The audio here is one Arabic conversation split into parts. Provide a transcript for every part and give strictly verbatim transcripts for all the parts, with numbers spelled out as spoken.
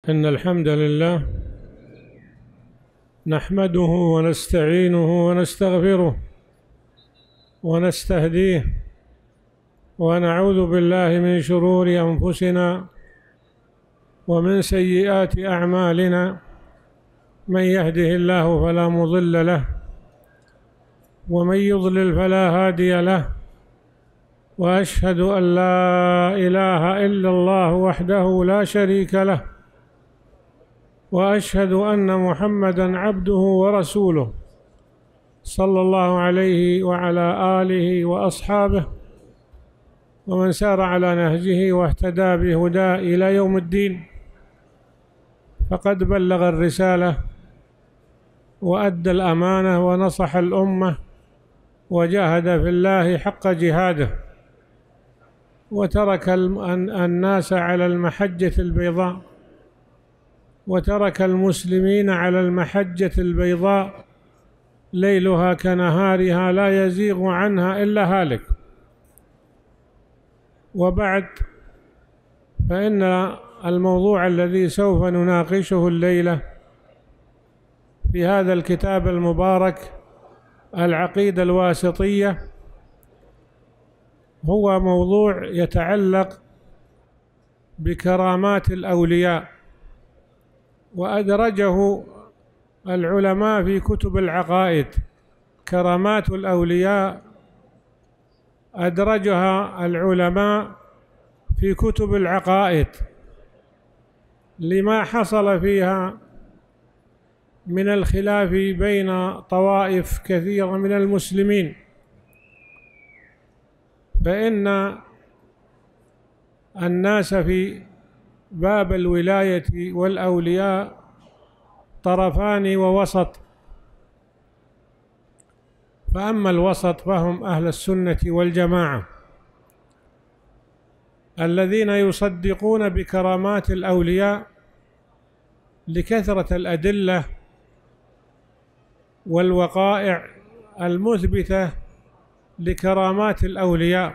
إن الحمد لله نحمده ونستعينه ونستغفره ونستهديه ونعوذ بالله من شرور أنفسنا ومن سيئات أعمالنا. من يهده الله فلا مضل له ومن يضلل فلا هادي له، وأشهد أن لا إله إلا الله وحده لا شريك له، وأشهد أن محمدًا عبده ورسوله صلى الله عليه وعلى آله وأصحابه ومن سار على نهجه واهتدى بهداه إلى يوم الدين. فقد بلغ الرسالة وأدى الأمانة ونصح الأمة وجاهد في الله حق جهاده، وترك الناس على المحجة البيضاء وترك المسلمين على المحجة البيضاء ليلها كنهارها لا يزيغ عنها إلا هالك. وبعد، فإن الموضوع الذي سوف نناقشه الليلة في هذا الكتاب المبارك العقيدة الواسطية هو موضوع يتعلق بكرامات الأولياء، وأدرجه العلماء في كتب العقائد. كرامات الأولياء أدرجها العلماء في كتب العقائد لما حصل فيها من الخلاف بين طوائف كثيرة من المسلمين، فإن الناس في باب الولاية والأولياء طرفان ووسط. فأما الوسط فهم أهل السنة والجماعة الذين يصدقون بكرامات الأولياء لكثرة الأدلة والوقائع المثبتة لكرامات الأولياء،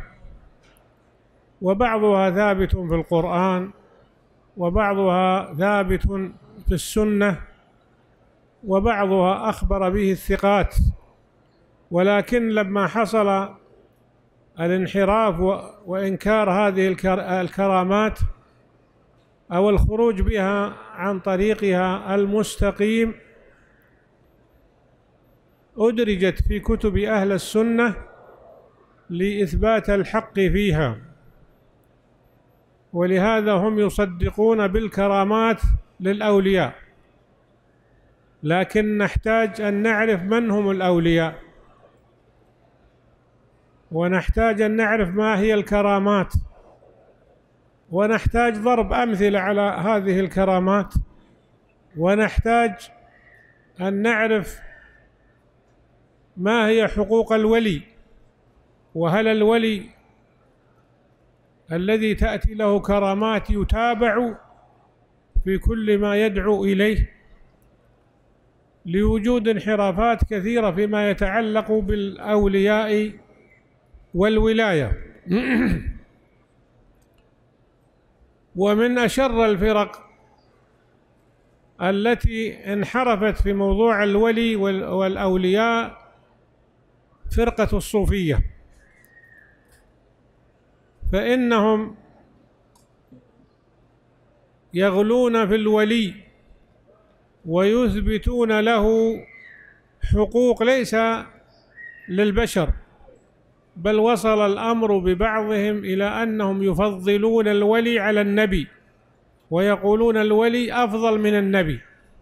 وبعضها ثابت في القرآن وبعضها ثابت في السنة وبعضها أخبر به الثقات. ولكن لما حصل الانحراف وإنكار هذه الكرامات أو الخروج بها عن طريقها المستقيم، أدرجت في كتب أهل السنة لإثبات الحق فيها، ولهذا هم يصدقون بالكرامات للأولياء. لكن نحتاج أن نعرف من هم الأولياء، ونحتاج أن نعرف ما هي الكرامات، ونحتاج ضرب أمثلة على هذه الكرامات، ونحتاج أن نعرف ما هي حقوق الولي، وهل الولي الذي تأتي له كرامات يتابع في كل ما يدعو إليه، لوجود انحرافات كثيرة فيما يتعلق بالأولياء والولاية. ومن أشر الفرق التي انحرفت في موضوع الولي والأولياء فرقة الصوفية، فإنهم يغلون في الولي ويثبتون له حقوق ليس للبشر، بل وصل الأمر ببعضهم إلى أنهم يفضلون الولي على النبي، ويقولون الولي أفضل من النبي،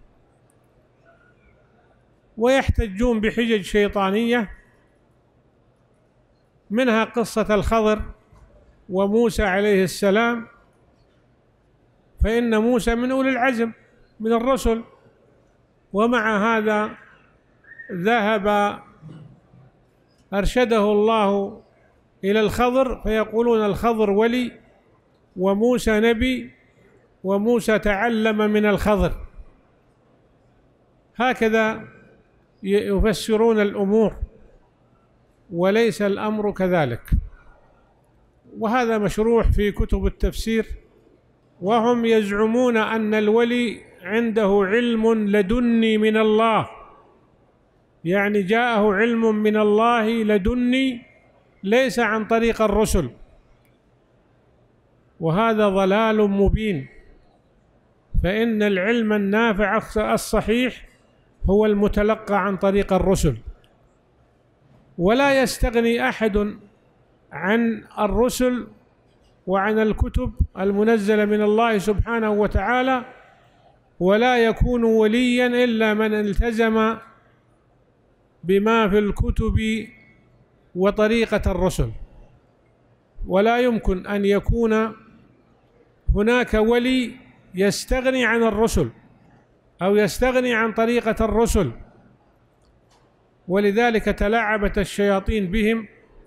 ويحتجون بحجج شيطانية، منها قصة الخضر وموسى عليه السلام. فإن موسى من أولي العزم من الرسل، ومع هذا ذهب أرشده الله إلى الخضر، فيقولون الخضر ولي وموسى نبي وموسى تعلم من الخضر. هكذا يفسرون الأمور، وليس الأمر كذلك. وهذا مشروح في كتب التفسير وهم يزعمون أن الولي عنده علم لدني من الله، يعني جاءه علم من الله لدني ليس عن طريق الرسل، وهذا ضلال مبين. فإن العلم النافع الصحيح هو المتلقى عن طريق الرسل، ولا يستغني أحد عن الرسل وعن الكتب المنزلة من الله سبحانه وتعالى، ولا يكون وليا إلا من التزم بما في الكتب وطريقة الرسل. ولا يمكن أن يكون هناك ولي يستغني عن الرسل أو يستغني عن طريقة الرسل. ولذلك تلاعبت الشياطين بهم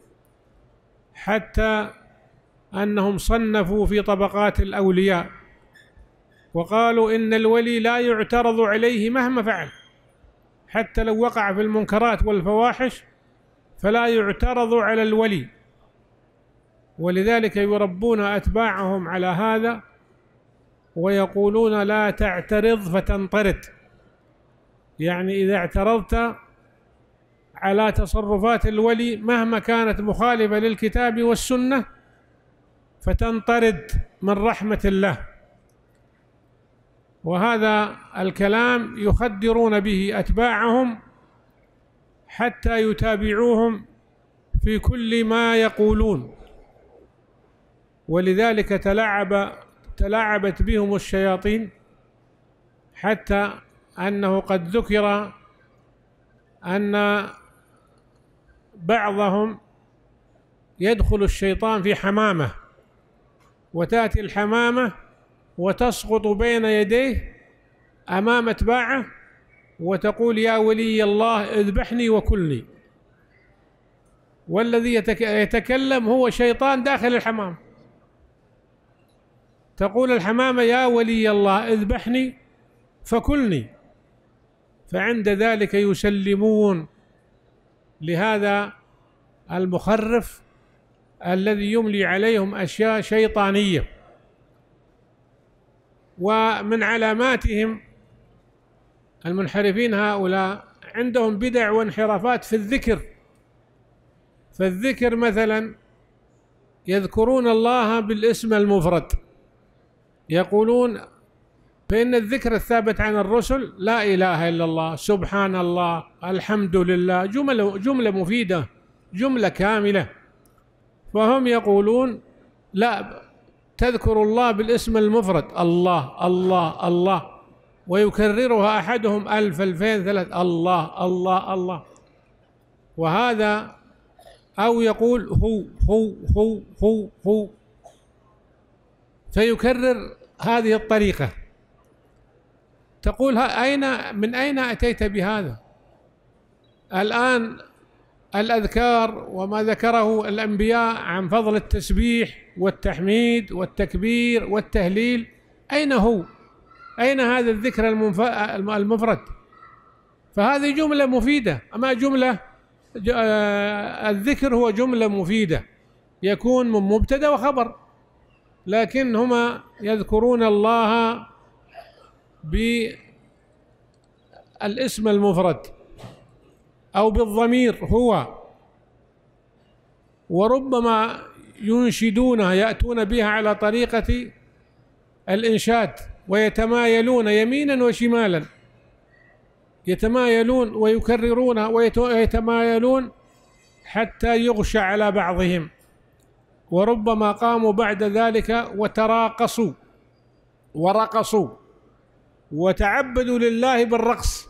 حتى أنهم صنفوا في طبقات الأولياء، وقالوا إن الولي لا يعترض عليه مهما فعل، حتى لو وقع في المنكرات والفواحش فلا يعترض على الولي. ولذلك يربون أتباعهم على هذا ويقولون لا تعترض فتنطرد، يعني إذا اعترضت على تصرفات الولي مهما كانت مخالفة للكتاب والسنة فتنطرد من رحمة الله. وهذا الكلام يخدرون به أتباعهم حتى يتابعوهم في كل ما يقولون. ولذلك تلاعب تلاعبت بهم الشياطين حتى أنه قد ذكر أن بعضهم يدخل الشيطان في حمامة، وتأتي الحمامة وتسقط بين يديه أمام أتباعه وتقول يا ولي الله اذبحني وكلني، والذي يتكلم هو شيطان داخل الحمام. تقول الحمامة يا ولي الله اذبحني فكلني، فعند ذلك يسلمون لهذا المخرف الذي يملي عليهم أشياء شيطانية. ومن علاماتهم المنحرفين هؤلاء عندهم بدع وانحرافات في الذكر. فالذكر مثلا يذكرون الله بالاسم المفرد، يقولون فإن الذكر الثابت عن الرسل لا إله إلا الله، سبحان الله، الحمد لله، جملة جملة مفيدة، جملة كاملة. فهم يقولون لا، تذكر الله بالاسم المفرد الله الله الله، ويكررها أحدهم ألف ألفين ثلاث الله الله الله. وهذا أو يقول هو هو هو هو هو، فيكرر هذه الطريقة. تقول أين من أين أتيت بهذا؟ الآن الأذكار وما ذكره الأنبياء عن فضل التسبيح والتحميد والتكبير والتهليل، أين هو؟ أين هذا الذكر المفرد؟ فهذه جملة مفيدة، أما جملة الذكر هو جملة مفيدة يكون من مبتدأ وخبر، لكن هما يذكرون الله بالاسم المفرد أو بالضمير هو، وربما ينشدونها يأتون بها على طريقة الإنشاد، ويتمايلون يمينا وشمالا، يتمايلون ويكررونها ويتمايلون حتى يغشى على بعضهم. وربما قاموا بعد ذلك وتراقصوا ورقصوا وتعبدوا لله بالرقص.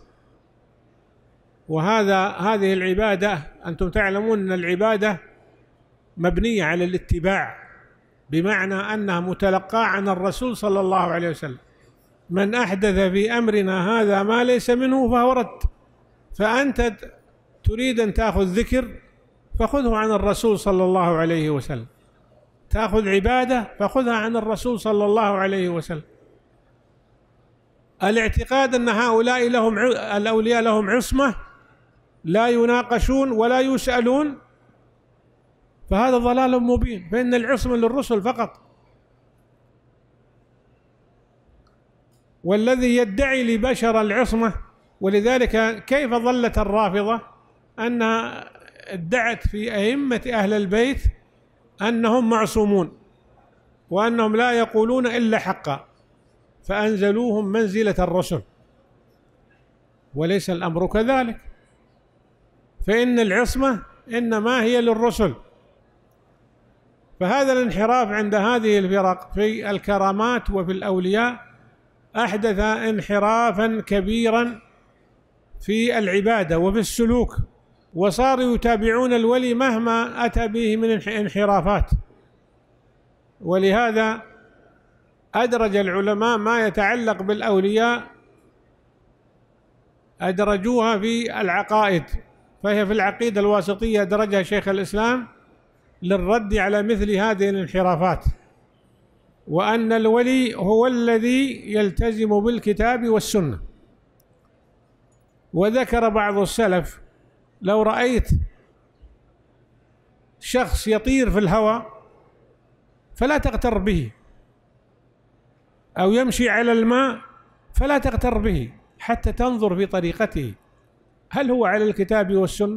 وهذا هذه العبادة أنتم تعلمون أن العبادة مبنية على الاتباع، بمعنى أنها متلقاة عن الرسول صلى الله عليه وسلم. من أحدث في أمرنا هذا ما ليس منه فهو رد. فأنت تريد أن تأخذ ذكر فخذه عن الرسول صلى الله عليه وسلم، تأخذ عبادة فخذها عن الرسول صلى الله عليه وسلم. الاعتقاد أن هؤلاء لهم الأولياء لهم عصمة لا يناقشون ولا يسألون، فهذا ضلال مبين، فإن العصمة للرسل فقط. والذي يدعي لبشر العصمة. ولذلك كيف ظلت الرافضة أنها ادعت في أئمة أهل البيت أنهم معصومون وأنهم لا يقولون إلا حقا، فأنزلوهم منزلة الرسل، وليس الأمر كذلك، فإن العصمة إنما هي للرسل. فهذا الانحراف عند هذه الفرق في الكرامات وفي الأولياء أحدث انحرافا كبيرا في العبادة وفي السلوك، وصاروا يتابعون الولي مهما أتى به من انحرافات. ولهذا أدرج العلماء ما يتعلق بالأولياء أدرجوها في العقائد، فهي في العقيدة الواسطية أدرجها شيخ الإسلام للرد على مثل هذه الانحرافات، وأن الولي هو الذي يلتزم بالكتاب والسنة. وذكر بعض السلف: لو رأيت شخص يطير في الهواء فلا تغتر به، أو يمشي على الماء فلا تغتر به، حتى تنظر في طريقته، هل هو على الكتاب والسنة؟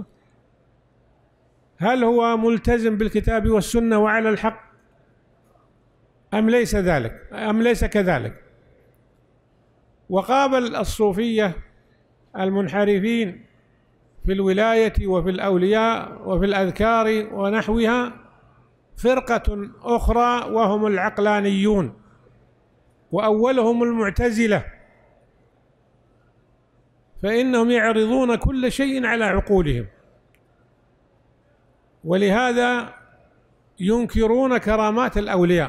هل هو ملتزم بالكتاب والسنة وعلى الحق أم ليس ذلك أم ليس كذلك؟ وقابل الصوفية المنحرفين في الولاية وفي الأولياء وفي الأذكار ونحوها فرقة أخرى وهم العقلانيون، وأولهم المعتزلة، فإنهم يعرضون كل شيء على عقولهم، ولهذا ينكرون كرامات الأولياء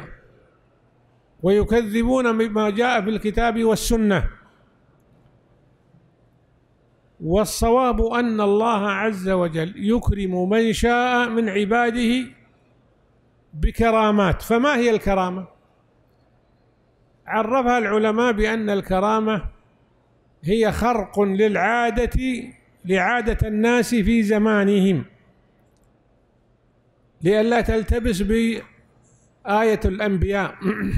ويكذبون بما جاء في الكتاب والسنة. والصواب أن الله عز وجل يكرم من شاء من عباده بكرامات. فما هي الكرامة؟ عرفها العلماء بأن الكرامة هي خرق للعادة لعادة الناس في زمانهم، لئلا تلتبس بآية الأنبياء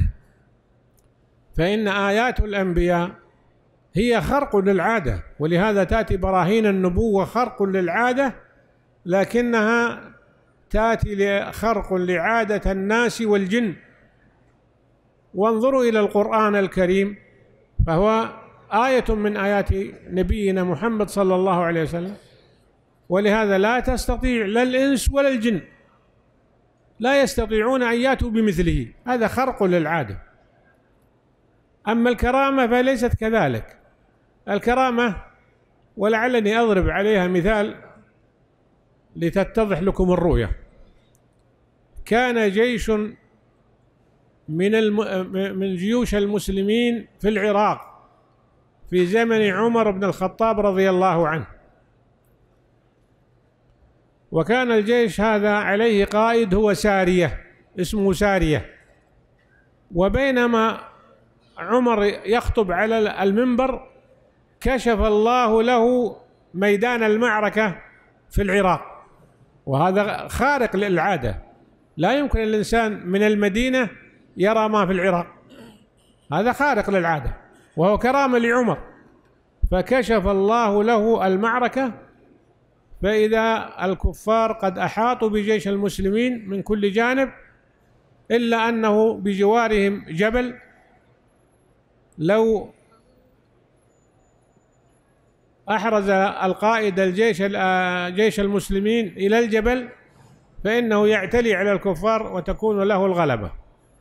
فإن آيات الأنبياء هي خرق للعادة، ولهذا تأتي براهين النبوة خرق للعادة، لكنها تأتي خرق لعادة الناس والجن. وانظروا إلى القرآن الكريم، فهو آية من آيات نبينا محمد صلى الله عليه وسلم، ولهذا لا تستطيع لا الإنس ولا الجن لا يستطيعون أن يأتوا بمثله، هذا خرق للعادة. أما الكرامة فليست كذلك. الكرامة، ولعلني أضرب عليها مثال لتتضح لكم الرؤية. كان جيش من الم... من جيوش المسلمين في العراق في زمن عمر بن الخطاب رضي الله عنه، وكان الجيش هذا عليه قائد هو سارية، اسمه سارية. وبينما عمر يخطب على المنبر كشف الله له ميدان المعركة في العراق، وهذا خارق للعادة، لا يمكن الإنسان من المدينة يرى ما في العراق، هذا خارق للعادة وهو كرامة لعمر. فكشف الله له المعركة، فإذا الكفار قد أحاطوا بجيش المسلمين من كل جانب، إلا أنه بجوارهم جبل، لو أحرز القائد الجيش جيش المسلمين إلى الجبل فإنه يعتلي على الكفار وتكون له الغلبة.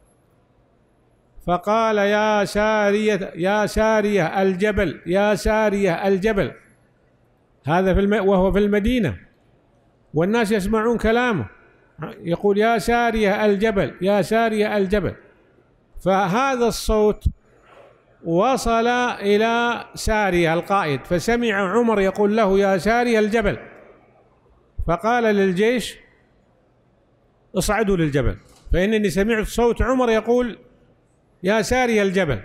فقال: يا سارية يا سارية الجبل، يا سارية الجبل، هذا في الم... وهو في المدينة والناس يسمعون كلامه، يقول: يا سارية الجبل، يا سارية الجبل. فهذا الصوت وصل إلى سارية القائد، فسمع عمر يقول له: يا سارية الجبل. فقال للجيش: اصعدوا للجبل، فإنني سمعت صوت عمر يقول: يا سارية الجبل.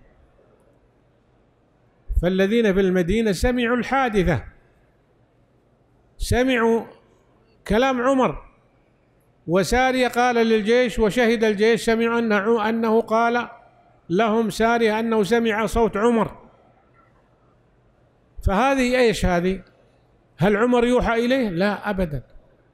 فالذين في المدينة سمعوا الحادثة، سمعوا كلام عمر، وسارية قال للجيش وشهد الجيش سمعوا أنه قال لهم سارية أنه سمع صوت عمر. فهذه إيش هذه؟ هل عمر يوحى إليه؟ لا أبدا.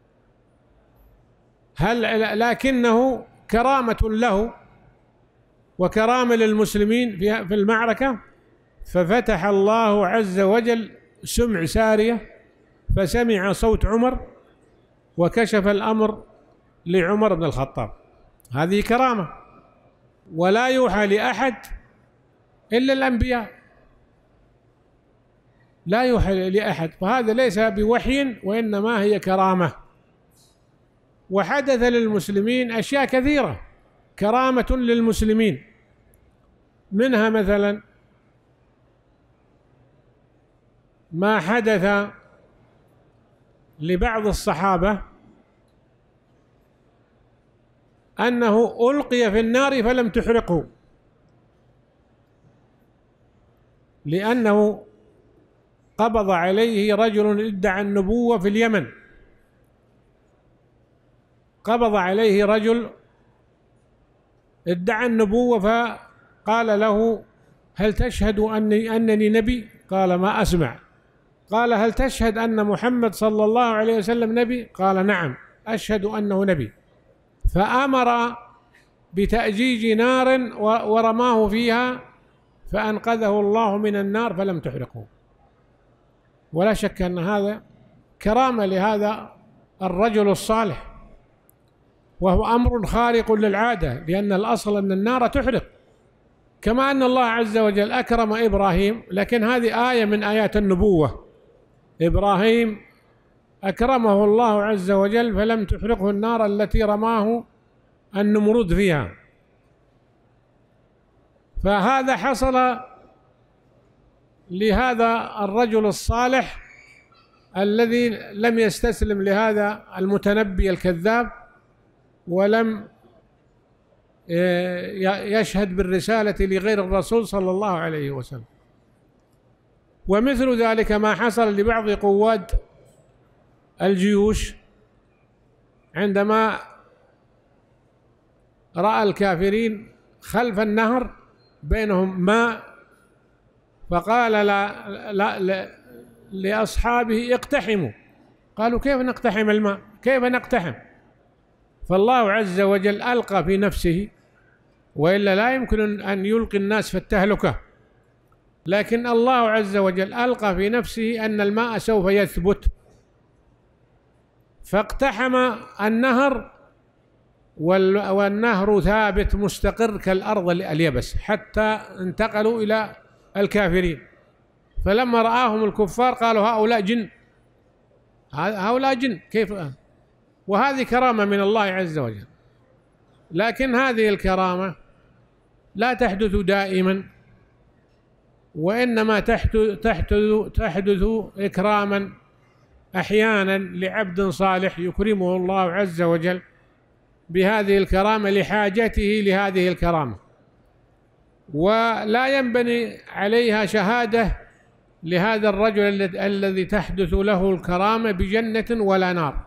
هل لكنه كرامة له وكرامة للمسلمين في المعركة، ففتح الله عز وجل سمع سارية فسمع صوت عمر وكشف الأمر لعمر بن الخطاب. هذه كرامة. ولا يوحى لأحد إلا الأنبياء، لا يوحى لأحد، فهذا ليس بوحي وإنما هي كرامة. وحدث للمسلمين أشياء كثيرة كرامة للمسلمين، منها مثلا ما حدث لبعض الصحابة أنه ألقي في النار فلم تحرقه، لأنه قبض عليه رجل ادعى النبوة في اليمن، قبض عليه رجل ادعى النبوة فقال له: هل تشهد أني أنني نبي؟ قال: ما أسمع. قال: هل تشهد أن محمد صلى الله عليه وسلم نبي؟ قال: نعم أشهد أنه نبي. فأمر بتأجيج نار ورماه فيها فأنقذه الله من النار فلم تحرقه. ولا شك أن هذا كرامة لهذا الرجل الصالح، وهو أمر خارق للعادة، لأن الأصل أن النار تحرق، كما أن الله عز وجل أكرم إبراهيم، لكن هذه آية من آيات النبوة. إبراهيم أكرمه الله عز وجل فلم تحرقه النار التي رماه النمرود فيها. فهذا حصل لهذا الرجل الصالح الذي لم يستسلم لهذا المتنبي الكذاب ولم يشهد بالرسالة لغير الرسول صلى الله عليه وسلم. ومثل ذلك ما حصل لبعض قوات الجيوش عندما رأى الكافرين خلف النهر بينهم ماء، فقال لا لا لا لأصحابه: اقتحموا. قالوا: كيف نقتحم الماء؟ كيف نقتحم؟ فالله عز وجل ألقى في نفسه، وإلا لا يمكن أن يلقي الناس في التهلكة، لكن الله عز وجل ألقى في نفسه أن الماء سوف يثبت، فاقتحم النهر، والنهر ثابت مستقر كالأرض اليبس حتى انتقلوا إلى الكافرين. فلما رآهم الكفار قالوا: هؤلاء جن، هؤلاء جن كيف؟ وهذه كرامة من الله عز وجل. لكن هذه الكرامة لا تحدث دائما، وإنما تحدث تحدث إكراما أحيانا لعبد صالح يكرمه الله عز وجل بهذه الكرامة لحاجته لهذه الكرامة، ولا ينبني عليها شهادة لهذا الرجل الذي تحدث له الكرامة بجنة ولا نار.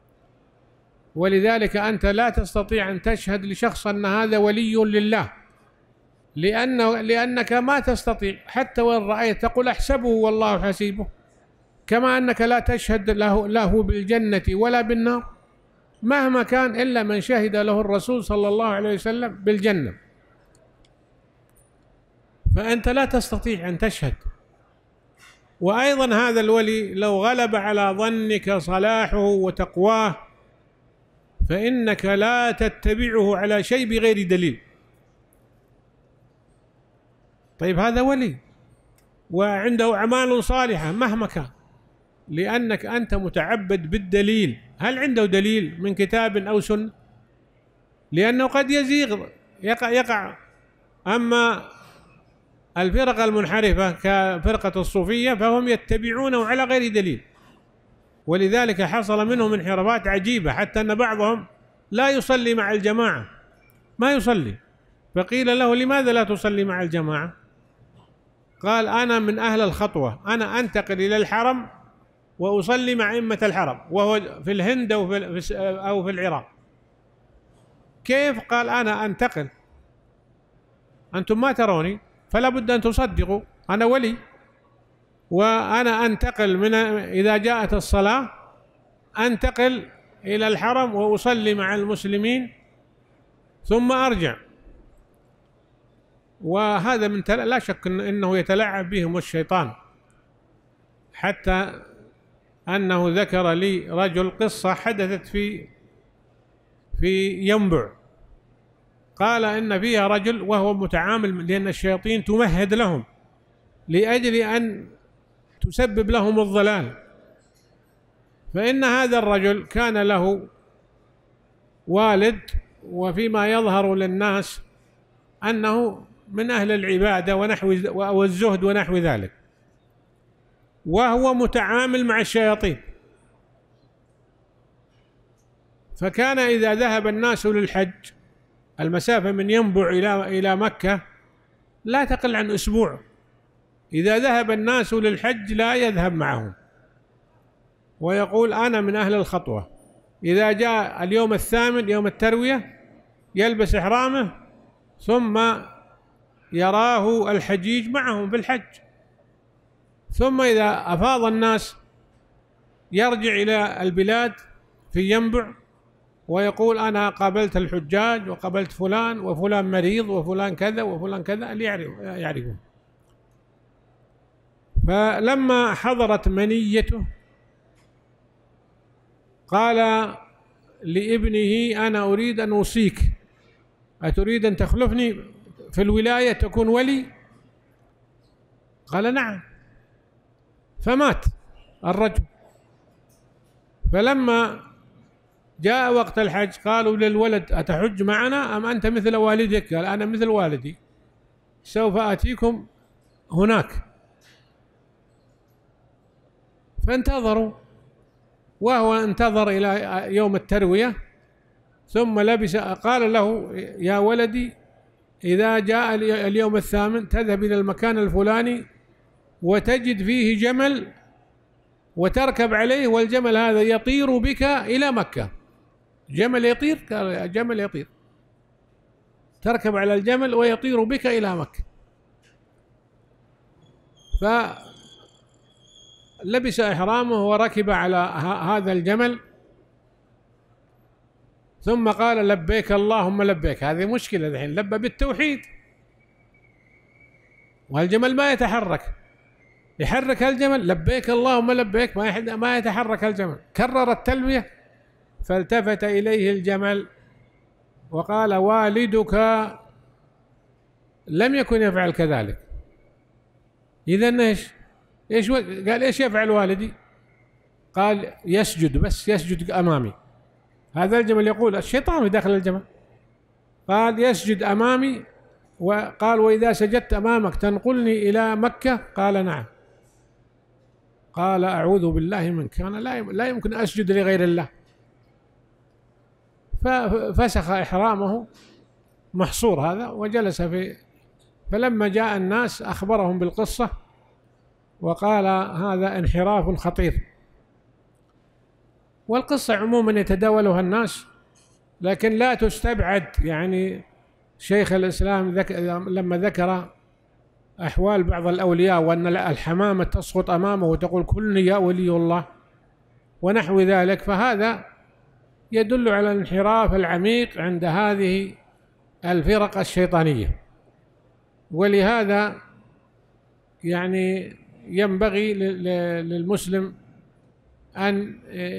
ولذلك أنت لا تستطيع أن تشهد لشخص أن هذا ولي لله، لأنه لأنك ما تستطيع، حتى وإن رأيت تقول: أحسبه والله حسيبه، كما أنك لا تشهد له, له بالجنة ولا بالنار مهما كان إلا من شهد له الرسول صلى الله عليه وسلم بالجنة. فأنت لا تستطيع أن تشهد. وأيضا هذا الولي لو غلب على ظنك صلاحه وتقواه فإنك لا تتبعه على شيء بغير دليل. طيب هذا ولي وعنده أعمال صالحة مهما كان، لأنك أنت متعبد بالدليل. هل عنده دليل من كتاب أو سنة؟ لأنه قد يزيغ يقع, يقع. أما الفرق المنحرفة كفرقة الصوفية فهم يتبعونه على غير دليل، ولذلك حصل منهم انحرافات عجيبة، حتى أن بعضهم لا يصلي مع الجماعة، ما يصلي. فقيل له: لماذا لا تصلي مع الجماعة؟ قال: أنا من أهل الخطوة، أنا أنتقل إلى الحرم وأصلي مع أئمة الحرم، وهو في الهند أو في, أو في العراق. كيف؟ قال: أنا أنتقل أنتم ما تروني فلا بد أن تصدقوا أنا ولي، وأنا أنتقل من إذا جاءت الصلاة أنتقل إلى الحرم وأصلي مع المسلمين ثم أرجع. وهذا من تل... لا شك أنه يتلاعب بهم الشيطان، حتى أنه ذكر لي رجل قصة حدثت في في ينبع، قال إن فيها رجل وهو متعامل، لأن الشياطين تمهد لهم لأجل أن تسبب لهم الضلال. فإن هذا الرجل كان له والد، وفيما يظهر للناس أنه من أهل العبادة ونحو والزهد ونحو ذلك، وهو متعامل مع الشياطين. فكان إذا ذهب الناس للحج، المسافة من ينبع إلى إلى مكة لا تقل عن أسبوع، إذا ذهب الناس للحج لا يذهب معهم، ويقول أنا من أهل الخطوة. إذا جاء اليوم الثامن يوم التروية يلبس إحرامه، ثم يراه الحجيج معهم في الحج، ثم إذا أفاض الناس يرجع إلى البلاد في ينبع ويقول أنا قابلت الحجاج وقابلت فلان وفلان مريض وفلان كذا وفلان كذا، اللي يعرفون. فلما حضرت منيته قال لابنه أنا أريد أن أوصيك، أتريد أن تخلفني في الولاية تكون ولي؟ قال نعم. فمات الرجل. فلما جاء وقت الحج قالوا للولد أتحج معنا أم أنت مثل والدك؟ قال أنا مثل والدي، سوف آتيكم هناك. فانتظروا، وهو انتظر إلى يوم التروية، ثم لبس. قال له يا ولدي إذا جاء اليوم الثامن تذهب إلى المكان الفلاني وتجد فيه جمل وتركب عليه، والجمل هذا يطير بك إلى مكة. جمل يطير؟ قال جمل يطير، تركب على الجمل ويطير بك إلى مكة. فلبس إحرامه وركب على هذا الجمل، ثم قال لبيك اللهم لبيك. هذه مشكلة الحين، لبى بالتوحيد والجمل ما يتحرك، يحرك الجمل لبيك اللهم لبيك، ما ما يتحرك الجمل. كرر التلبية فالتفت إليه الجمل وقال والدك لم يكن يفعل كذلك. إذن إيش إيش قال إيش يفعل والدي؟ قال يسجد، بس يسجد أمامي. هذا الجمل يقول الشيطان داخل الجمل، قال يسجد أمامي. وقال وإذا سجدت أمامك تنقلني إلى مكة؟ قال نعم. قال أعوذ بالله منك، أنا لا يمكن أسجد لغير الله. ففسخ إحرامه محصور هذا وجلس في. فلما جاء الناس أخبرهم بالقصة وقال هذا انحراف خطير. والقصة عموما يتداولها الناس، لكن لا تستبعد. يعني شيخ الإسلام ذك... لما ذكر أحوال بعض الأولياء وأن الحمامة تسقط أمامه وتقول كلني يا ولي الله ونحو ذلك، فهذا يدل على الانحراف العميق عند هذه الفرق الشيطانية. ولهذا يعني ينبغي للمسلم أن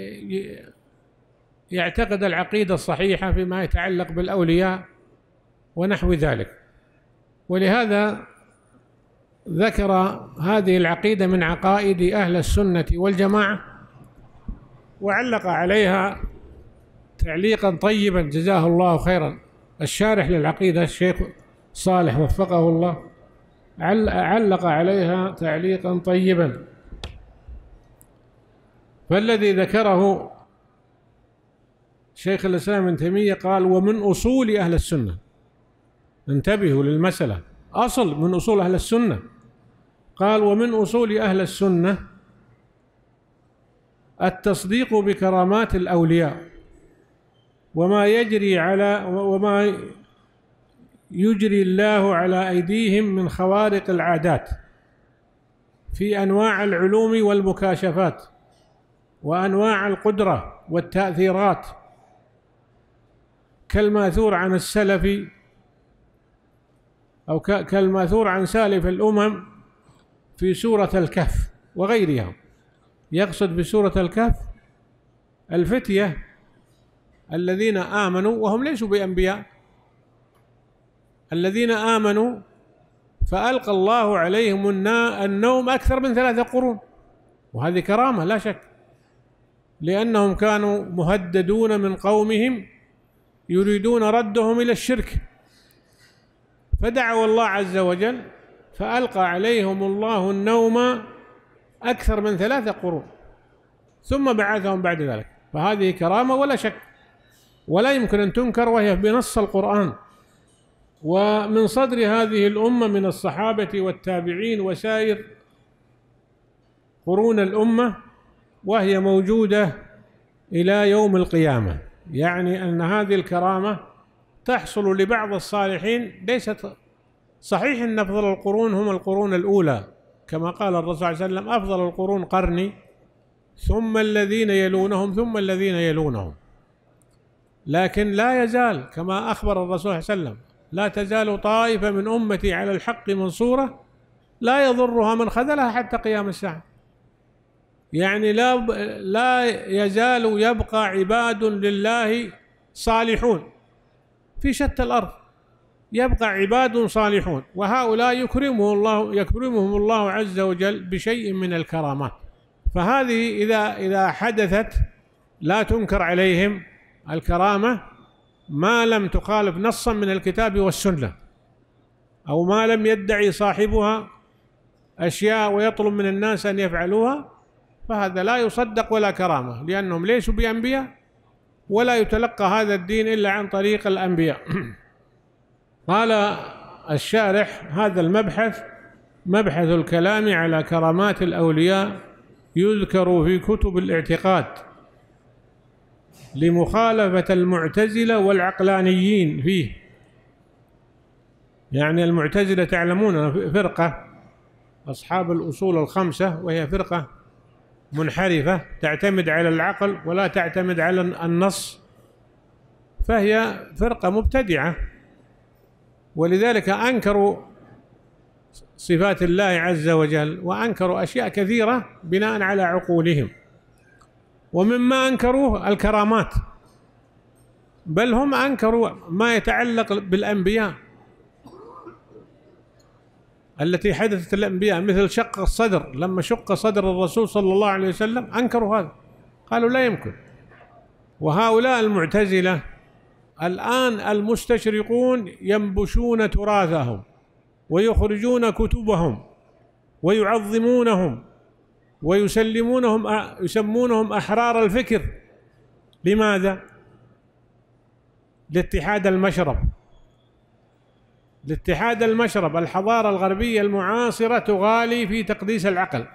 يعتقد العقيدة الصحيحة فيما يتعلق بالأولياء ونحو ذلك. ولهذا ذكر هذه العقيدة من عقائد أهل السنة والجماعة، وعلق عليها تعليقا طيبا جزاه الله خيرا الشارح للعقيدة الشيخ صالح وفقه الله، علق عليها تعليقا طيبا. فالذي ذكره شيخ الإسلام ابن تيمية قال ومن أصول أهل السنة، انتبهوا للمسألة، أصل من أصول أهل السنة. قال ومن أصول أهل السنة التصديق بكرامات الأولياء وما يجري على وما يجري الله على أيديهم من خوارق العادات في أنواع العلوم والمكاشفات وأنواع القدرة والتأثيرات، كالماثور عن السلف أو كالماثور عن سالف الأمم في سورة الكهف وغيرها. يقصد بسورة الكهف الفتية الذين آمنوا وهم ليسوا بأنبياء، الذين آمنوا فألقى الله عليهم النوم أكثر من ثلاثة قرون، وهذه كرامة لا شك، لأنهم كانوا مهددون من قومهم يريدون ردهم إلى الشرك، فدعوا الله عز وجل فألقى عليهم الله النوم أكثر من ثلاثة قرون ثم بعثهم بعد ذلك، فهذه كرامة ولا شك، ولا يمكن أن تنكر، وهي بنص القرآن. ومن صدر هذه الأمة من الصحابة والتابعين وسائر قرون الأمة، وهي موجودة إلى يوم القيامة، يعني أن هذه الكرامة تحصل لبعض الصالحين. ليست صحيح أن أفضل القرون هم القرون الأولى، كما قال الرسول صلى الله عليه وسلم: أفضل القرون قرني ثم الذين يلونهم ثم الذين يلونهم، لكن لا يزال كما أخبر الرسول صلى الله عليه وسلم: لا تزال طائفة من أمتي على الحق منصورة لا يضرها من خذلها حتى قيام الساعة. يعني لا لا يزال يبقى عباد لله صالحون في شتى الأرض، يبقى عباد صالحون، وهؤلاء يكرمهم الله يكرمهم الله عز وجل بشيء من الكرامات. فهذه إذا إذا حدثت لا تنكر عليهم الكرامة ما لم تخالف نصا من الكتاب والسنة، أو ما لم يدعي صاحبها أشياء ويطلب من الناس أن يفعلوها، فهذا لا يصدق ولا كرامة، لأنهم ليسوا بأنبياء، ولا يتلقى هذا الدين إلا عن طريق الأنبياء. قال الشارح: هذا المبحث مبحث الكلام على كرامات الأولياء يذكر في كتب الاعتقاد لمخالفة المعتزلة والعقلانيين فيه. يعني المعتزلة تعلمون فرقة أصحاب الأصول الخمسة، وهي فرقة منحرفة تعتمد على العقل ولا تعتمد على النص، فهي فرقة مبتدعة، ولذلك أنكروا صفات الله عز وجل وأنكروا أشياء كثيرة بناء على عقولهم. ومما أنكروه الكرامات، بل هم أنكروا ما يتعلق بالأنبياء التي حدثت الأنبياء، مثل شق الصدر. لما شق صدر الرسول صلى الله عليه وسلم أنكروا هذا، قالوا لا يمكن. وهؤلاء المعتزلة الآن المستشرقون ينبشون تراثهم ويخرجون كتبهم ويعظمونهم ويسلمونهم يسمونهم أحرار الفكر. لماذا؟ لاتحاد المشرب. لاتحاد المشرب، الحضارة الغربية المعاصرة تغالي في تقديس العقل،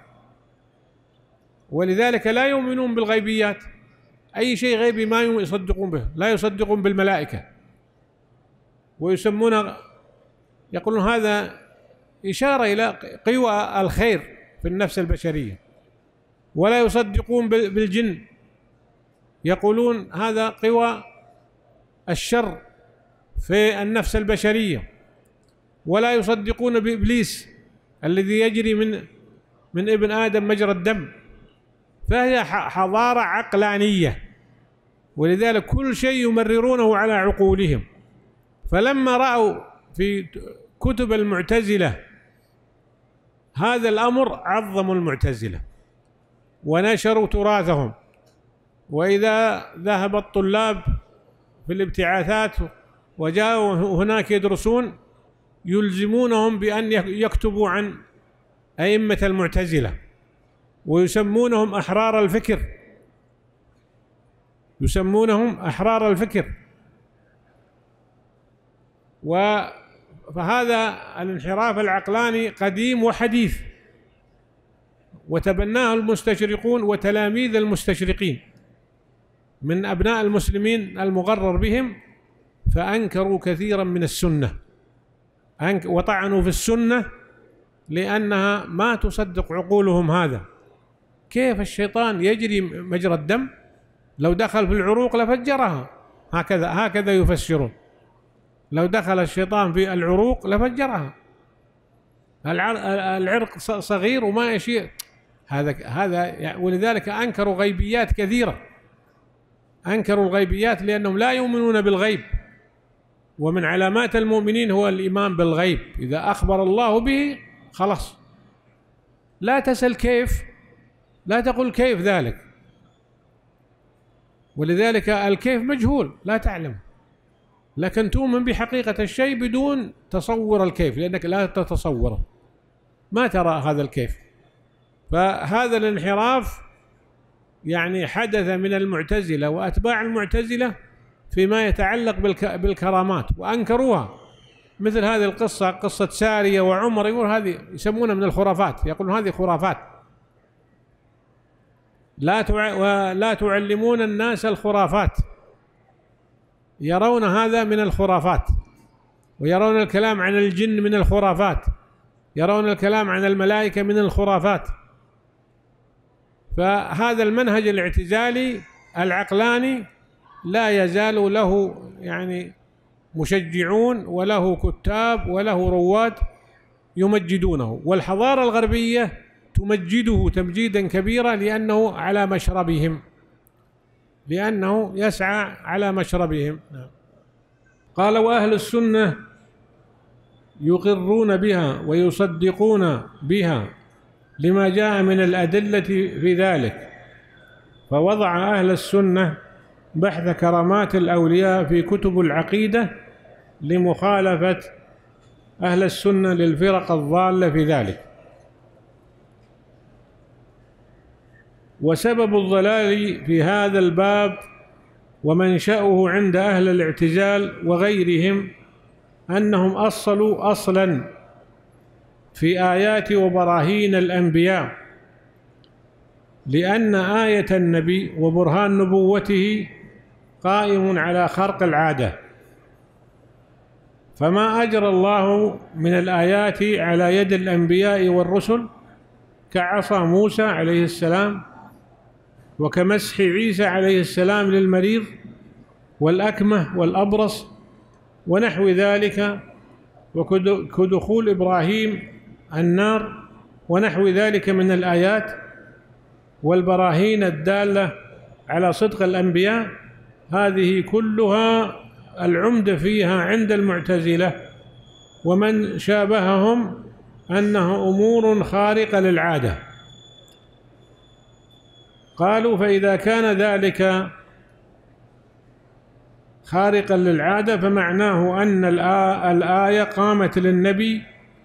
ولذلك لا يؤمنون بالغيبيات. أي شيء غيبي ما يصدقون به، لا يصدقون بالملائكة، ويسمون يقولون هذا إشارة إلى قوى الخير في النفس البشرية، ولا يصدقون بالجن، يقولون هذا قوى الشر في النفس البشرية، ولا يصدقون بإبليس الذي يجري من من ابن آدم مجرى الدم. فهي حضارة عقلانية، ولذلك كل شيء يمررونه على عقولهم. فلما رأوا في كتب المعتزلة هذا الأمر عظموا المعتزلة ونشروا تراثهم. وإذا ذهب الطلاب في الابتعاثات وجاءوا هناك يدرسون يلزمونهم بأن يكتبوا عن أئمة المعتزلة، ويسمونهم أحرار الفكر، يسمونهم أحرار الفكر. فهذا الانحراف العقلاني قديم وحديث، وتبناه المستشرقون وتلاميذ المستشرقين من أبناء المسلمين المغرر بهم، فأنكروا كثيرا من السنة وطعنوا في السنة لأنها ما تصدق عقولهم هذا. كيف الشيطان يجري مجرى الدم؟ لو دخل في العروق لفجرها، هكذا هكذا يفسرون. لو دخل الشيطان في العروق لفجرها. العرق صغير وما يشير هذا هذا ولذلك أنكروا غيبيات كثيرة. أنكروا الغيبيات لأنهم لا يؤمنون بالغيب، ومن علامات المؤمنين هو الإيمان بالغيب. إذا أخبر الله به خلاص، لا تسأل كيف، لا تقل كيف ذلك، ولذلك الكيف مجهول لا تعلم، لكن تؤمن بحقيقة الشيء بدون تصور الكيف، لأنك لا تتصوره، ما ترى هذا الكيف. فهذا الانحراف يعني حدث من المعتزلة وأتباع المعتزلة فيما يتعلق بالكرامات، وأنكروها. مثل هذه القصة، قصة سارية وعمر، يقول هذه يسمونها من الخرافات، يقولون هذه خرافات. لا تع... ولا تعلمون الناس الخرافات، يرون هذا من الخرافات، ويرون الكلام عن الجن من الخرافات، يرون الكلام عن الملائكة من الخرافات. فهذا المنهج الاعتزالي العقلاني لا يزال له يعني مشجعون، وله كتاب، وله رواد يمجدونه، والحضارة الغربية تمجده تمجيدا كبيرا لأنه على مشربهم، لأنه يسعى على مشربهم. قال: وأهل السنة يقرون بها ويصدقون بها لما جاء من الأدلة في ذلك. فوضع أهل السنة بحث كرامات الأولياء في كتب العقيدة لمخالفة أهل السنة للفرق الضالة في ذلك. وسبب الضلال في هذا الباب ومنشأه عند أهل الاعتزال وغيرهم أنهم أصلوا أصلا في آيات وبراهين الأنبياء، لأن آية النبي وبرهان نبوته قائم على خرق العادة، فما أجرى الله من الآيات على يد الأنبياء والرسل كعصا موسى عليه السلام، وكمسح عيسى عليه السلام للمريض والأكمه والأبرص ونحو ذلك، وكدخول إبراهيم النار ونحو ذلك من الآيات والبراهين الدالة على صدق الأنبياء. هذه كلها العمدة فيها عند المعتزلة ومن شابههم أنها أمور خارقة للعادة. قالوا: فإذا كان ذلك خارقا للعادة فمعناه أن الآية قامت للنبي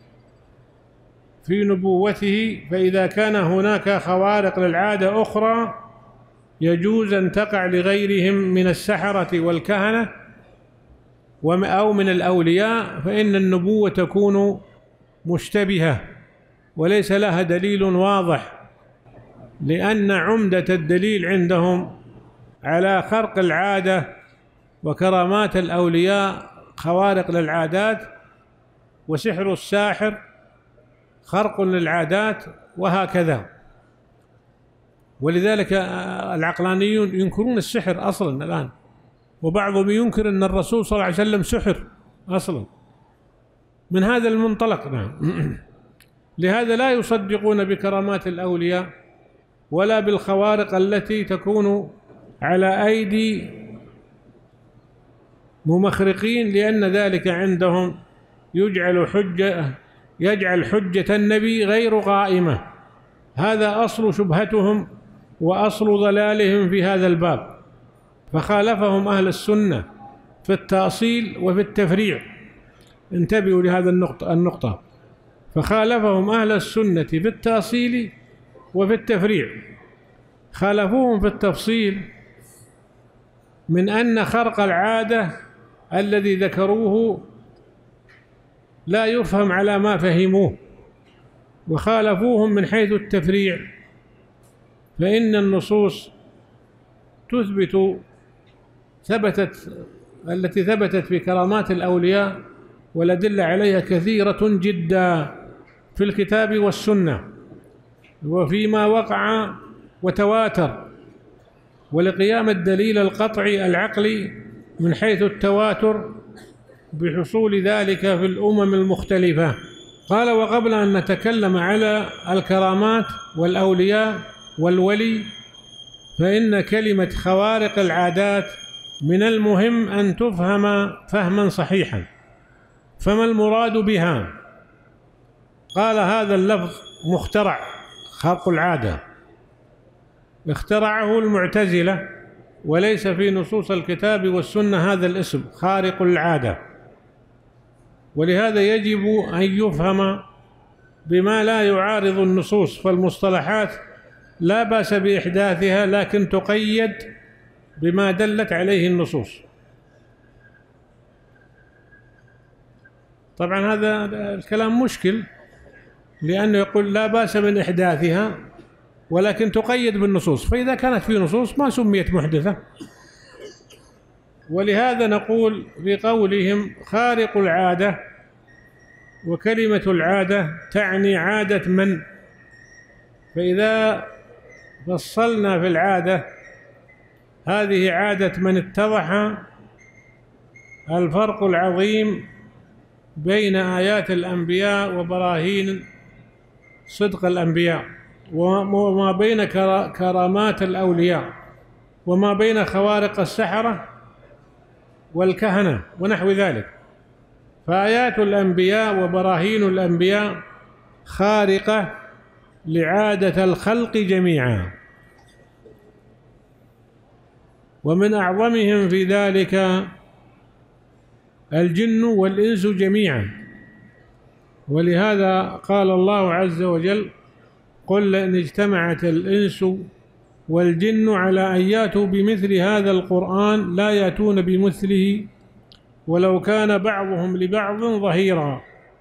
في نبوته، فإذا كان هناك خوارق للعادة أخرى يجوز أن تقع لغيرهم من السحرة والكهنة أو من الأولياء، فإن النبوة تكون مشتبهة وليس لها دليل واضح، لأن عمدة الدليل عندهم على خرق العادة وكرامات الأولياء خوارق للعادات، وسحر الساحر خرق للعادات، وهكذا. ولذلك العقلانيون ينكرون السحر أصلا الآن، وبعضهم ينكر أن الرسول صلى الله عليه وسلم سحر أصلا من هذا المنطلق. نعم. لهذا لا يصدقون بكرامات الأولياء ولا بالخوارق التي تكون على أيدي ممخرقين، لأن ذلك عندهم يجعل حجة يجعل حجة النبي غير قائمة. هذا أصل شبهتهم وأصل ضلالهم في هذا الباب. فخالفهم أهل السنة في التأصيل وفي التفريع. انتبهوا لهذا النقطة النقطة فخالفهم أهل السنة في التأصيل وفي التفريع. خالفوهم في التفصيل من أن خرق العادة الذي ذكروه لا يفهم على ما فهموه، وخالفوهم من حيث التفريع، فإن النصوص تثبت ثبتت التي ثبتت في كرامات الأولياء والأدلة عليها كثيرة جدا في الكتاب والسنة وفيما وقع وتواتر، ولقيام الدليل القطعي العقلي من حيث التواتر بحصول ذلك في الأمم المختلفة. قال: وقبل أن نتكلم على الكرامات والأولياء والولي، فإن كلمة خوارق العادات من المهم أن تفهم فهما صحيحا. فما المراد بها؟ قال: هذا اللفظ مخترع، خارق العادة، اخترعه المعتزلة، وليس في نصوص الكتاب والسنة هذا الاسم خارق العادة، ولهذا يجب أن يفهم بما لا يعارض النصوص. فالمصطلحات لا بأس بإحداثها، لكن تقيد بما دلت عليه النصوص. طبعا هذا الكلام مشكل، لأنه يقول لا بأس من إحداثها ولكن تقيد بالنصوص، فإذا كانت في نصوص ما سميت محدثة. ولهذا نقول بقولهم خارق العادة، وكلمة العادة تعني عادة من، فإذا فصلنا في العادة هذه عادة من اتضح الفرق العظيم بين آيات الأنبياء وبراهين صدق الأنبياء، وما بين كرامات الأولياء، وما بين خوارق السحرة والكهنة ونحو ذلك. فآيات الأنبياء وبراهين الأنبياء خارقة لعادة الخلق جميعا، ومن أعظمهم في ذلك الجن والإنس جميعا. ولهذا قال الله عز وجل: قل لئن اجتمعت الإنس والجن على أن يأتوا بمثل هذا القرآن لا يأتون بمثله ولو كان بعضهم لبعض ظهيرا.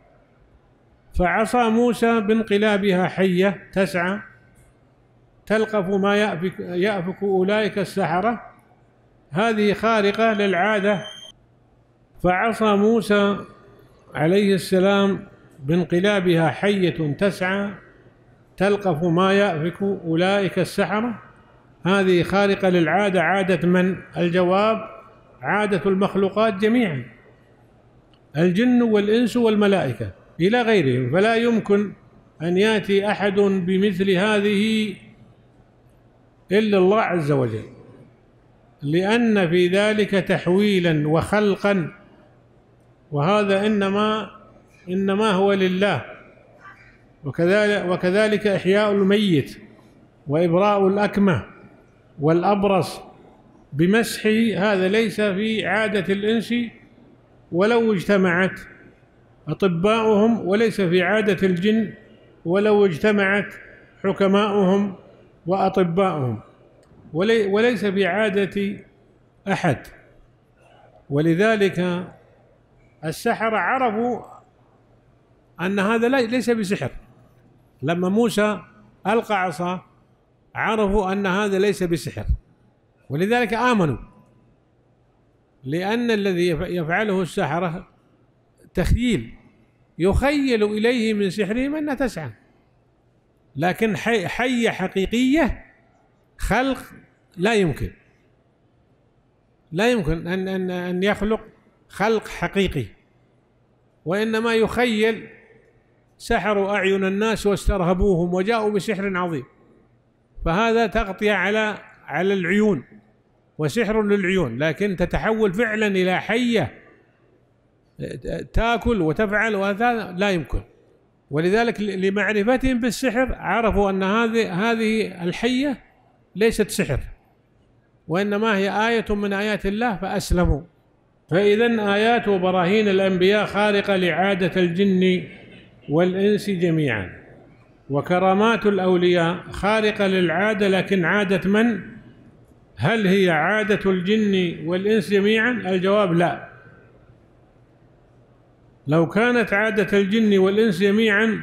فعصا موسى بانقلابها حية تسعى تلقف ما يأفك, يأفك أولئك السحرة، هذه خارقة للعادة. فعصا موسى عليه السلام بانقلابها حية تسعى تلقف ما يأفك أولئك السحرة، هذه خارقة للعادة. عادة من؟ الجواب: عادة المخلوقات جميعا، الجن والإنس والملائكة إلى غيرهم. فلا يمكن أن يأتي أحد بمثل هذه إلا الله عز وجل، لأن في ذلك تحويلا وخلقا، وهذا إنما إنما هو لله. وكذلك, وكذلك إحياء الميت وإبراء الأكمة والأبرص بمسح، هذا ليس في عادة الإنس ولو اجتمعت أطباؤهم، وليس في عادة الجن ولو اجتمعت حكماؤهم وأطباؤهم، وليس في عادة أحد. ولذلك السحرة عرفوا أن هذا ليس بسحر، لما موسى ألقى عصا عرفوا أن هذا ليس بسحر، ولذلك آمنوا، لأن الذي يفعله السحرة تخييل، يخيل إليه من سحرهم أنها تسعى، لكن حي حية حقيقية خلق لا يمكن لا يمكن أن أن أن يخلق خلق حقيقي، وإنما يخيل. سحروا أعين الناس واسترهبوهم وجاءوا بسحر عظيم، فهذا تغطية على على العيون وسحر للعيون، لكن تتحول فعلا إلى حية تأكل وتفعل، وهذا لا يمكن. ولذلك لمعرفتهم بالسحر عرفوا أن هذه هذه الحية ليست سحر، وإنما هي آية من آيات الله، فأسلموا. فإذن آيات وبراهين الأنبياء خارقة لعادة الجن والإنس جميعا، وكرامات الأولياء خارقة للعادة، لكن عادة من؟ هل هي عادة الجن والإنس جميعا؟ الجواب: لا. لو كانت عادة الجن والإنس جميعا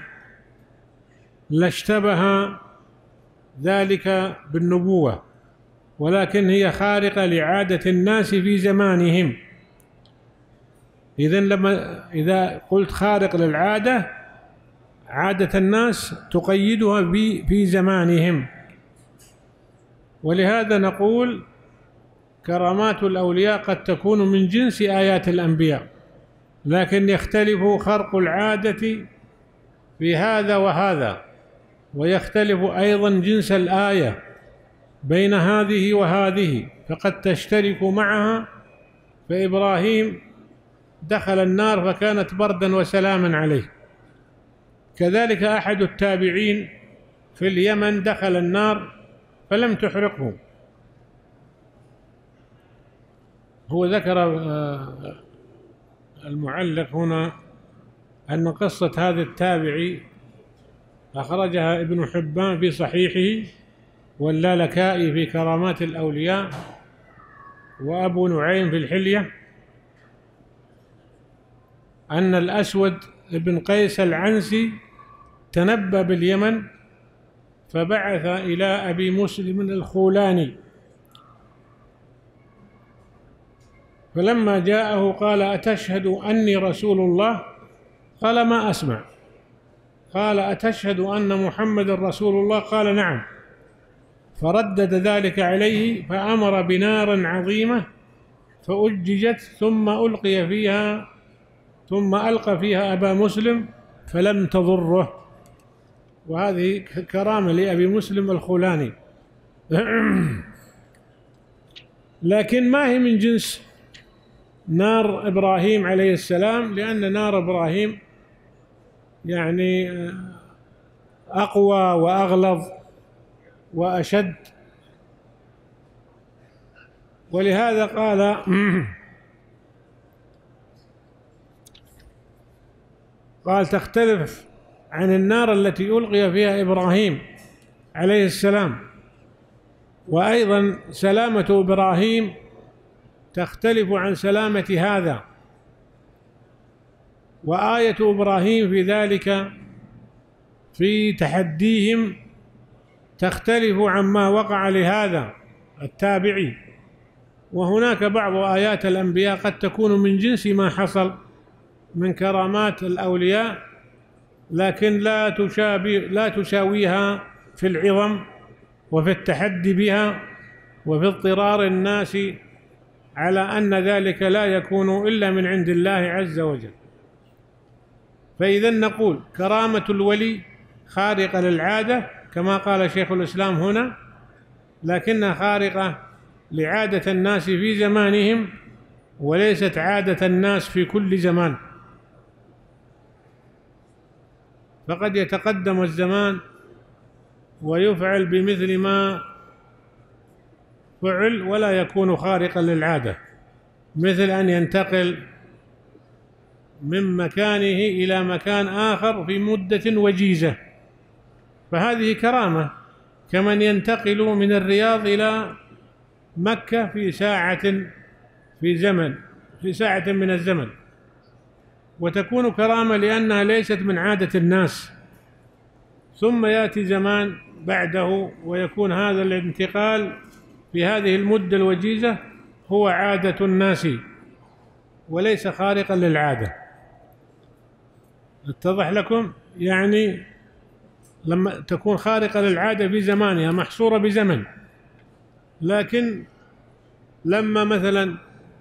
لاشتبه ذلك بالنبوة، ولكن هي خارقة لعادة الناس في زمانهم. إذن لما إذا قلت خارق للعادة، عادة الناس تقيدها في زمانهم، ولهذا نقول كرامات الأولياء قد تكون من جنس آيات الأنبياء، لكن يختلف خرق العادة في هذا وهذا، ويختلف أيضا جنس الآية بين هذه وهذه، فقد تشترك معها. فإبراهيم دخل النار فكانت بردا وسلاما عليه، كذلك أحد التابعين في اليمن دخل النار فلم تحرقه. هو ذكر المعلق هنا أن قصة هذا التابعي أخرجها ابن حبان في صحيحه، واللالكائي في كرامات الأولياء، وأبو نعيم في الحلية، أن الأسود بن قيس العنسي تنبأ باليمن فبعث إلى أبي مسلم الخولاني، فلما جاءه قال: أتشهد أني رسول الله؟ قال: ما أسمع. قال: أتشهد أن محمد رسول الله؟ قال: نعم. فردد ذلك عليه، فأمر بنار عظيمة فأججت، ثم ألقي فيها ثم ألقى فيها أبا مسلم فلم تضره. وهذه كرامة لأبي مسلم الخولاني. لكن ما هي من جنس نار إبراهيم عليه السلام، لأن نار إبراهيم يعني أقوى وأغلظ وأشد، ولهذا قال قال تختلف عن النار التي ألقي فيها إبراهيم عليه السلام. وأيضا سلامة إبراهيم تختلف عن سلامة هذا، وآية إبراهيم في ذلك في تحديهم تختلف عما وقع لهذا التابعي. وهناك بعض آيات الأنبياء قد تكون من جنس ما حصل من كرامات الأولياء، لكن لا تشابه لا تساويها في العظم وفي التحدي بها وفي اضطرار الناس على أن ذلك لا يكون إلا من عند الله عز وجل. فإذا نقول كرامة الولي خارقة للعادة كما قال شيخ الإسلام هنا، لكنها خارقة لعادة الناس في زمانهم، وليست عادة الناس في كل زمان. فقد يتقدم الزمان ويفعل بمثل ما فعل ولا يكون خارقا للعادة، مثل أن ينتقل من مكانه إلى مكان آخر في مدة وجيزة، فهذه كرامة، كمن ينتقل من الرياض إلى مكة في ساعة في زمن في ساعة من الزمن، وتكون كرامة لأنها ليست من عادة الناس. ثم يأتي زمان بعده ويكون هذا الانتقال في هذه المدة الوجيزة هو عادة الناس وليس خارقا للعادة. اتضح لكم؟ يعني لما تكون خارقة للعادة في زمانها محصورة بزمن، لكن لما مثلا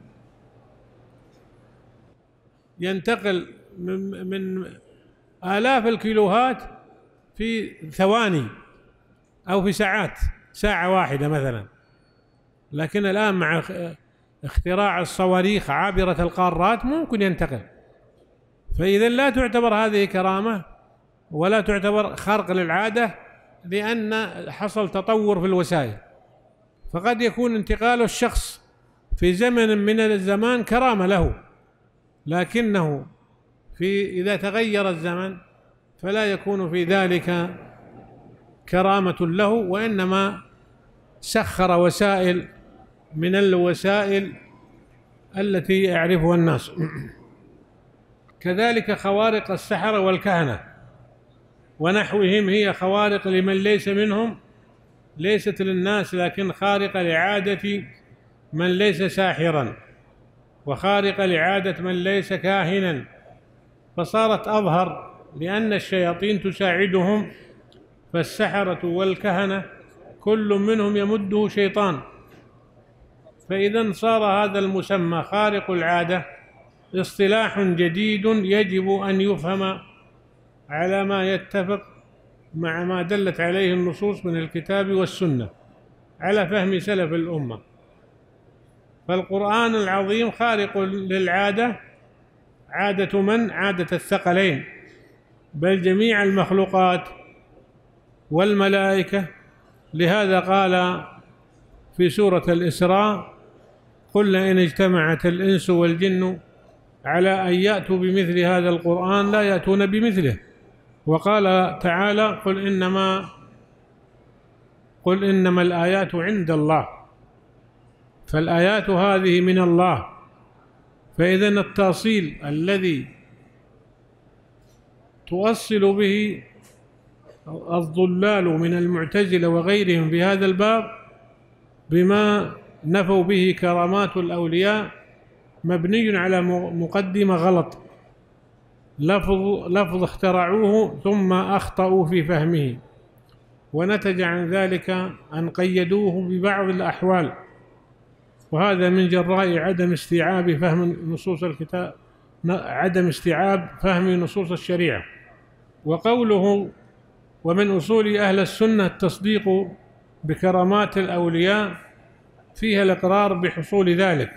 ينتقل من, من آلاف الكيلوهات في ثواني أو في ساعات، ساعة واحدة مثلا، لكن الآن مع اختراع الصواريخ عابرة القارات ممكن ينتقل. فإذا لا تعتبر هذه كرامة ولا تعتبر خارق للعادة، لأن حصل تطور في الوسائل. فقد يكون انتقال الشخص في زمن من الزمان كرامة له، لكنه في إذا تغير الزمن فلا يكون في ذلك كرامة له، وإنما سخر وسائل من الوسائل التي يعرفها الناس. كذلك خوارق السحرة والكهنة ونحوهم هي خوارق لمن ليس منهم، ليست للناس، لكن خارقة لعادة من ليس ساحرا. وخارق لعادة من ليس كاهنا، فصارت أظهر لأن الشياطين تساعدهم، فالسحرة والكهنة كل منهم يمده شيطان. فإذا صار هذا المسمى خارق العادة اصطلاح جديد يجب أن يفهم على ما يتفق مع ما دلت عليه النصوص من الكتاب والسنة على فهم سلف الأمة. فالقرآن العظيم خارق للعادة، عادة من؟ عادة الثقلين، بل جميع المخلوقات والملائكة. لهذا قال في سورة الإسراء: قل إن اجتمعت الإنس والجن على أن يأتوا بمثل هذا القرآن لا يأتون بمثله. وقال تعالى: قل إنما قل إنما الآيات عند الله. فالآيات هذه من الله. فإذا التأصيل الذي تؤصل به الضلال من المعتزلة وغيرهم في هذا الباب بما نفوا به كرامات الأولياء مبني على مقدمة غلط، لفظ, لفظ اخترعوه ثم أخطأوا في فهمه، ونتج عن ذلك أن قيدوه ببعض الأحوال، وهذا من جراء عدم استيعاب فهم نصوص الكتاب، عدم استيعاب فهم نصوص الشريعة. وقوله: ومن أصول أهل السنة التصديق بكرامات الأولياء، فيها الإقرار بحصول ذلك،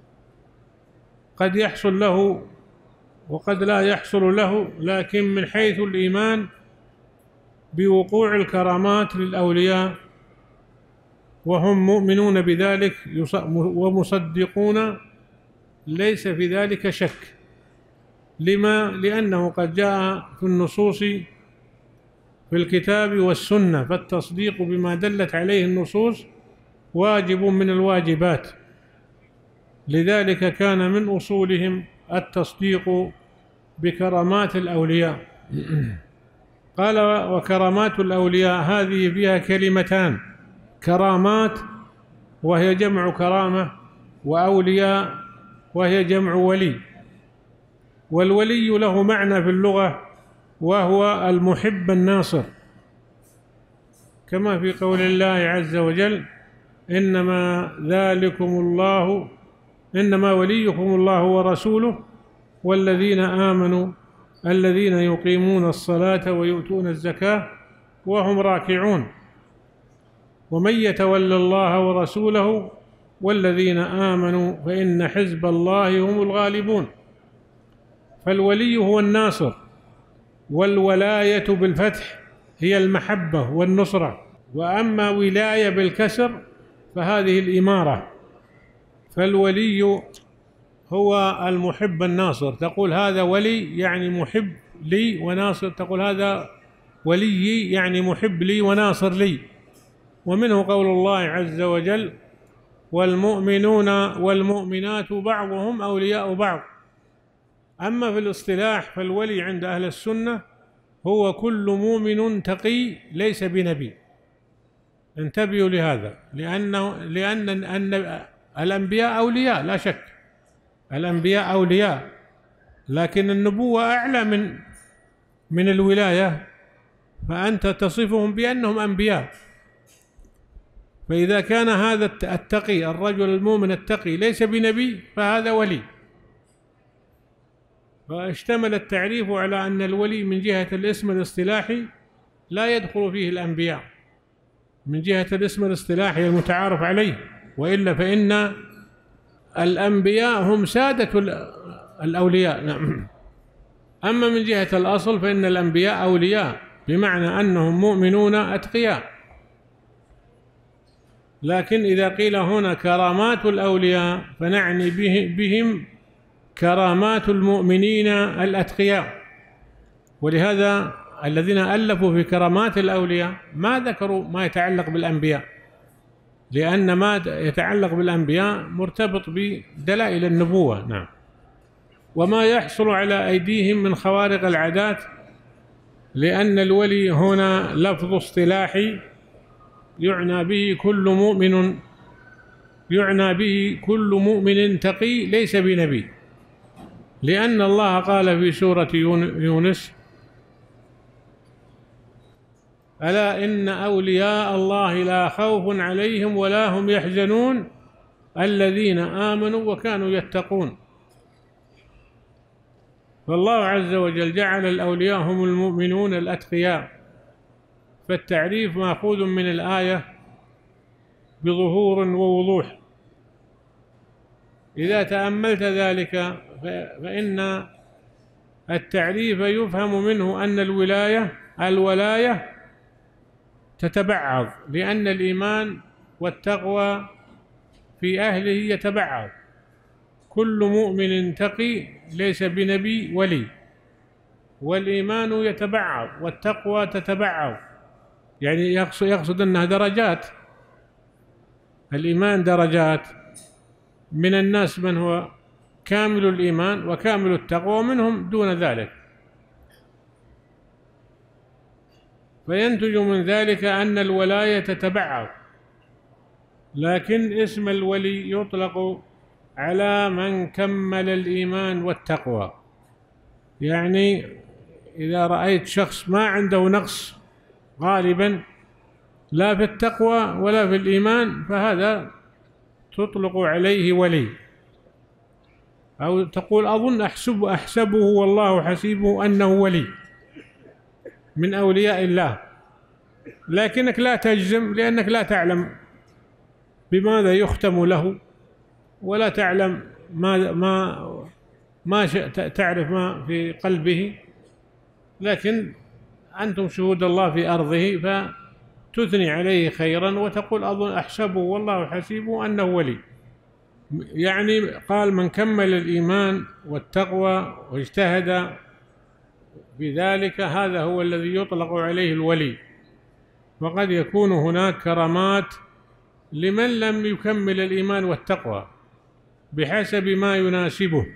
قد يحصل له وقد لا يحصل له، لكن من حيث الإيمان بوقوع الكرامات للأولياء وهم مؤمنون بذلك ومصدقون، ليس في ذلك شك. لما؟ لأنه قد جاء في النصوص في الكتاب والسنة، فالتصديق بما دلت عليه النصوص واجب من الواجبات. لذلك كان من أصولهم التصديق بكرامات الأولياء. قال: وكرامات الأولياء هذه فيها كلمتان: كرامات وهي جمع كرامة، وأولياء وهي جمع ولي. والولي له معنى في اللغة وهو المحب الناصر، كما في قول الله عز وجل: إنما ذلكم الله إنما وليكم الله ورسوله والذين آمنوا الذين يقيمون الصلاة ويؤتون الزكاة وهم راكعون ومن يتولى الله ورسوله والذين آمنوا فإن حزب الله هم الغالبون. فالولي هو الناصر، والولاية بالفتح هي المحبة والنصرة، وأما ولاية بالكسر فهذه الإمارة. فالولي هو المحب الناصر، تقول هذا ولي يعني محب لي وناصر، تقول هذا ولي يعني محب لي وناصر لي. ومنه قول الله عز وجل: والمؤمنون والمؤمنات بعضهم أولياء بعض. أما في الاصطلاح فالولي عند أهل السنة هو كل مؤمن تقي ليس بنبي. انتبهوا لهذا، لأنه لأن أن الأنبياء أولياء لا شك، الأنبياء أولياء، لكن النبوة أعلى من من الولاية، فأنت تصفهم بأنهم أنبياء. فإذا كان هذا التقي الرجل المؤمن التقي ليس بنبي فهذا ولي. فاشتمل التعريف على أن الولي من جهة الاسم الاصطلاحي لا يدخل فيه الأنبياء، من جهة الاسم الاصطلاحي المتعارف عليه، وإلا فإن الأنبياء هم سادة الأولياء. نعم. أما من جهة الأصل فإن الأنبياء أولياء بمعنى أنهم مؤمنون أتقياء. لكن إذا قيل هنا كرامات الأولياء فنعني بهم كرامات المؤمنين الأتقياء. ولهذا الذين ألفوا في كرامات الأولياء ما ذكروا ما يتعلق بالأنبياء، لأن ما يتعلق بالأنبياء مرتبط بدلائل النبوة. نعم. وما يحصل على أيديهم من خوارق العادات، لأن الولي هنا لفظ اصطلاحي يعنى به كل مؤمن يعنى به كل مؤمن تقي ليس بنبي، لأن الله قال في سورة يونس: ألا إن أولياء الله لا خوف عليهم ولا هم يحزنون الذين آمنوا وكانوا يتقون. فالله عز وجل جعل الأولياء هم المؤمنون الأتقياء، فالتعريف مأخوذ من الآية بظهور ووضوح. إذا تأملت ذلك فإن التعريف يفهم منه أن الولاية الولاية تتبعض، لأن الإيمان والتقوى في أهله يتبعض. كل مؤمن تقي ليس بنبي ولي، والإيمان يتبعض والتقوى تتبعض، يعني يقصد, يقصد أنها درجات. الإيمان درجات، من الناس من هو كامل الإيمان وكامل التقوى، ومنهم دون ذلك. فينتج من ذلك أن الولاية تتبعض، لكن اسم الولي يطلق على من كمل الإيمان والتقوى. يعني إذا رأيت شخص ما عنده نقص غالبا لا في التقوى ولا في الإيمان، فهذا تطلق عليه ولي. أو تقول أظن أحسب أحسبه والله حسيبه أنه ولي من أولياء الله، لكنك لا تجزم، لأنك لا تعلم بماذا يختم له، ولا تعلم ما ما ما تعرف ما في قلبه. لكن أنتم شهود الله في أرضه، فتثني عليه خيرا وتقول أظن أحسبه والله حسيبه أنه ولي. يعني قال من كمل الإيمان والتقوى واجتهد في ذلك، هذا هو الذي يطلق عليه الولي. وقد يكون هناك كرامات لمن لم يكمل الإيمان والتقوى بحسب ما يناسبه.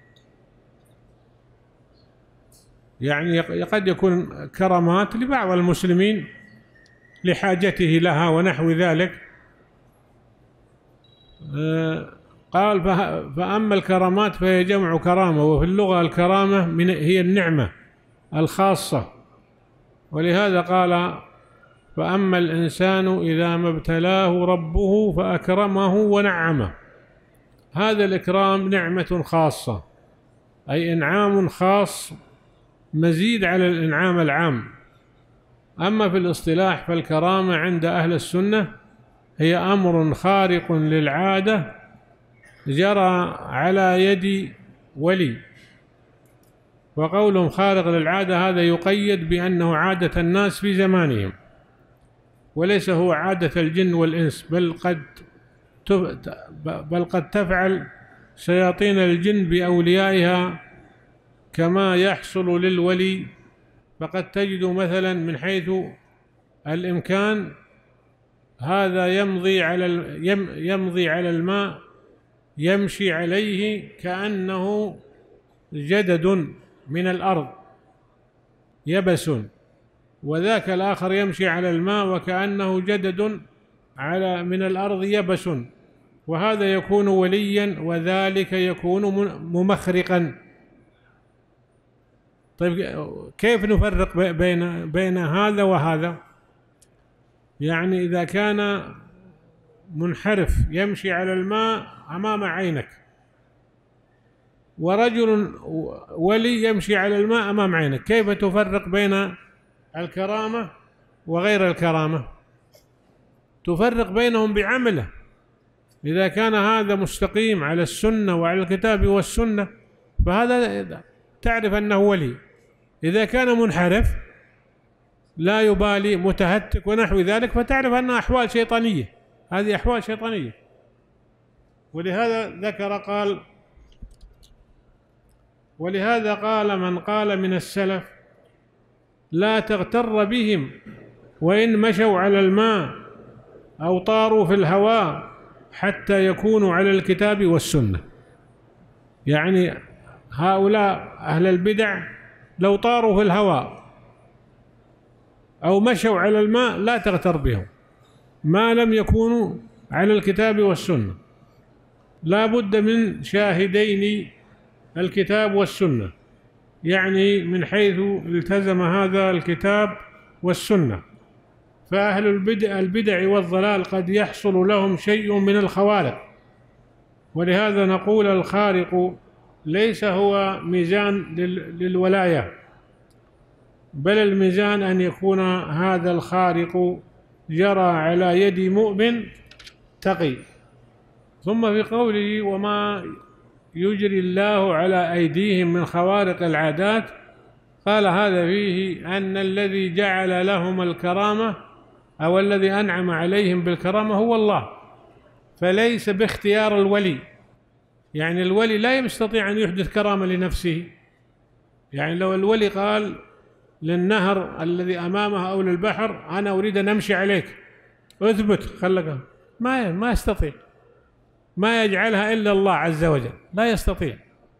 يعني قد يكون كرامات لبعض المسلمين لحاجته لها ونحو ذلك. قال فأما الكرامات فهي جمع كرامة، وفي اللغة الكرامة من هي النعمة الخاصة، ولهذا قال فأما الإنسان إذا ما ابتلاه ربه فأكرمه ونعمه. هذا الإكرام نعمة خاصة، أي إنعام خاص مزيد على الإنعام العام. أما في الاصطلاح فالكرامة عند أهل السنة هي أمر خارق للعادة جرى على يد ولي. وقولهم خارق للعادة هذا يقيد بأنه عادة الناس في زمانهم، وليس هو عادة الجن والإنس، بل قد بل قد تفعل شياطين الجن بأوليائها كما يحصل للولي. فقد تجد مثلا من حيث الإمكان هذا يمضي على يمضي على الماء يمشي عليه كأنه جدد من الأرض يبس، وذاك الآخر يمشي على الماء وكأنه جدد على من الأرض يبس، وهذا يكون وليا وذلك يكون ممخرقا. طيب كيف نفرق بين بين هذا وهذا؟ يعني إذا كان منحرف يمشي على الماء أمام عينك، ورجل ولي يمشي على الماء أمام عينك، كيف تفرق بين الكرامة وغير الكرامة؟ تفرق بينهم بعمله. إذا كان هذا مستقيم على السنة وعلى الكتاب والسنة فهذا تعرف أنه ولي. إذا كان منحرف لا يبالي متهتك ونحو ذلك فتعرف أنها أحوال شيطانية، هذه أحوال شيطانية. ولهذا ذكر قال ولهذا قال من قال من السلف لا تغتر بهم وإن مشوا على الماء أو طاروا في الهواء حتى يكونوا على الكتاب والسنة. يعني هؤلاء أهل البدع لو طاروا في الهواء أو مشوا على الماء لا تغتر بهم ما لم يكونوا على الكتاب والسنة. لا بد من شاهدين الكتاب والسنة، يعني من حيث التزم هذا الكتاب والسنة. فأهل البدع, البدع والضلال قد يحصل لهم شيء من الخوارق، ولهذا نقول الخارق ليس هو ميزان للولاية، بل الميزان أن يكون هذا الخارق جرى على يد مؤمن تقي. ثم في قوله وما يجري الله على أيديهم من خوارق العادات، قال هذا فيه أن الذي جعل لهم الكرامة أو الذي أنعم عليهم بالكرامة هو الله، فليس باختيار الولي. يعني الولي لا يستطيع أن يحدث كرامة لنفسه. يعني لو الولي قال للنهر الذي أمامه أو للبحر أنا أريد أن أمشي عليك، اثبت خلك، ما ما يستطيع، ما يجعلها إلا الله عز وجل، لا يستطيع.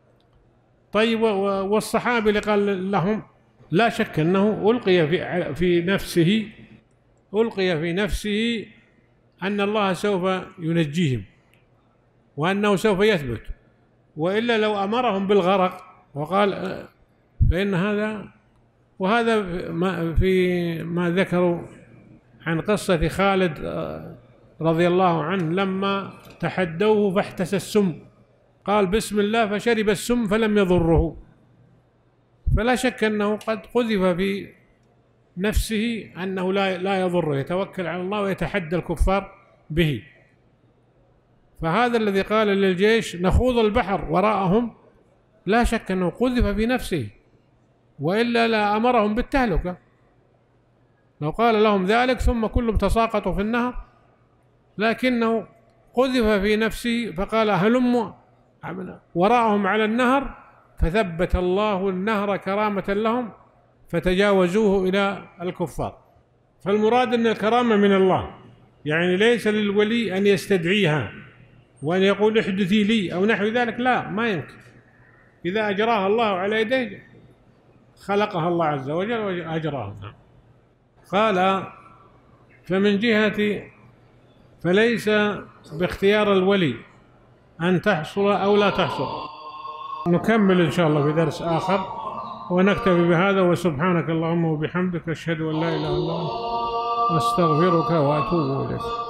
طيب والصحابي اللي قال لهم، لا شك أنه ألقي في في نفسه ألقي في نفسه أن الله سوف ينجيهم وأنه سوف يثبت، وإلا لو أمرهم بالغرق وقال فإن هذا. وهذا ما في ما ذكروا عن قصة خالد رضي الله عنه لما تحدوه فاحتسى السم، قال بسم الله فشرب السم فلم يضره. فلا شك أنه قد قذف في نفسه أنه لا لا يضره، يتوكل على الله ويتحدى الكفار به. فهذا الذي قال للجيش نخوض البحر وراءهم، لا شك أنه قذف في نفسه، وإلا لا أمرهم بالتهلكة. لو قال لهم ذلك ثم كلهم تساقطوا في النهر، لكنه قذف في نفسه فقال هلموا وراءهم على النهر، فثبت الله النهر كرامة لهم فتجاوزوه إلى الكفار. فالمراد أن الكرامة من الله، يعني ليس للولي أن يستدعيها وأن يقول احدثي لي أو نحو ذلك، لا، ما يمكن. إذا أجراها الله على يديه خلقها الله عز وجل وأجراها. قال فمن جهة فليس باختيار الولي أن تحصل أو لا تحصل. نكمل إن شاء الله في درس آخر، ونكتفي بهذا. وسبحانك اللهم وبحمدك أشهد أن لا إله إلا أنت أستغفرك وأتوب إليك.